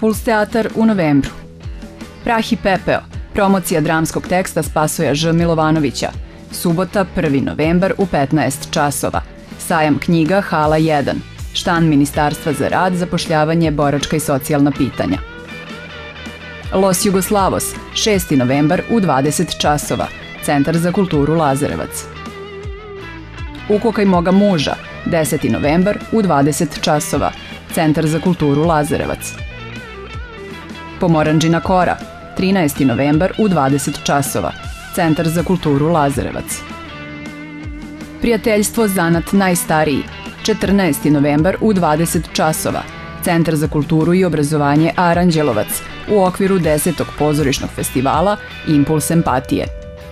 Puls teatar u novembru. Prah i pepeo, promocija dramskog teksta Spasoja Ž. Milovanovića. Subota, 1. novembar u 15 časova. Sajam knjiga Hala 1. Štan Ministarstva za rad, zapošljavanje, boračka i socijalna pitanja. Los Jugoslavos, 6. novembar u 20 časova. Centar za kulturu Lazarevac. Ukokaj moga muža, 10. novembar u 20 časova. Centar za kulturu Lazarevac. Pomoranđina kora, 13. novembar u 20 časova. Centar za kulturu Lazarevac. Prijateljstvo zanat najstariji, 14. novembar u 20 časova. Centar za kulturu i obrazovanje Aranđelovac u okviru 10. pozorišnog festivala Impuls empatije.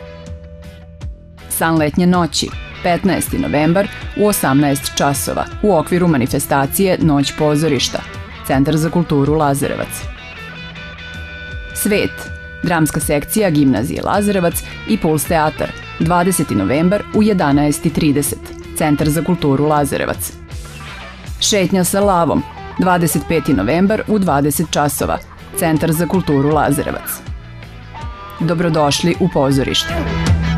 San letnje noći, 15. novembar u 18 časova u okviru manifestacije Noć pozorišta, Centar za kulturu Lazarevac. Svet, dramska sekcija Gimnazije Lazarevac i Puls teatar, 20. novembar u 11:30, Centar za kulturu Lazarevac. Šetnja sa lavom, 25. novembar u 20 časova, Centar za kulturu Lazarevac. Dobrodošli u pozorište.